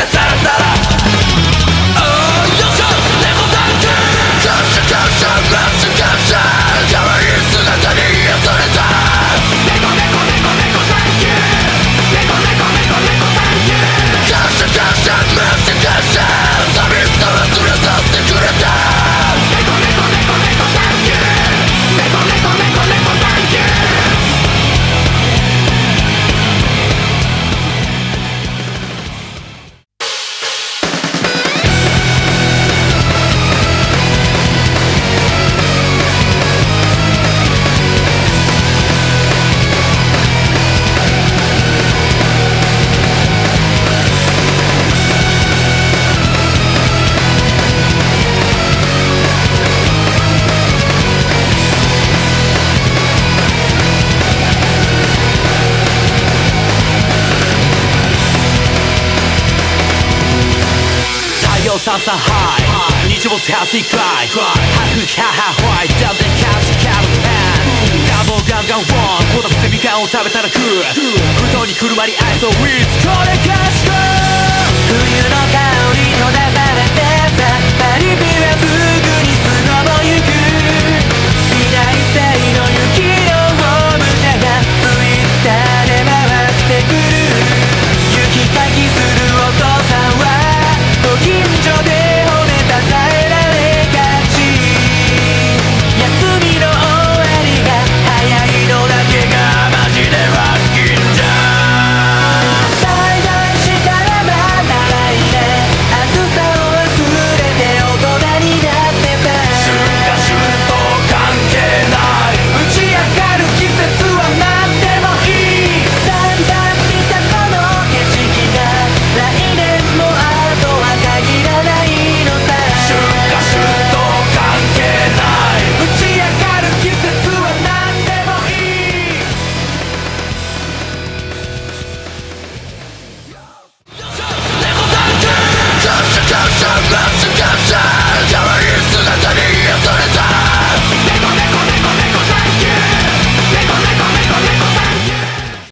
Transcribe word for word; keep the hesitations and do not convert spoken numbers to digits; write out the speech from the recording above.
ささはい日没ハスイクライ吐くハハホワイトダウンでキャッチキャルヘンダボーガンガンワンこたつでみかんを食べたら食う布団にくるまりアイスをウィッツこれかしく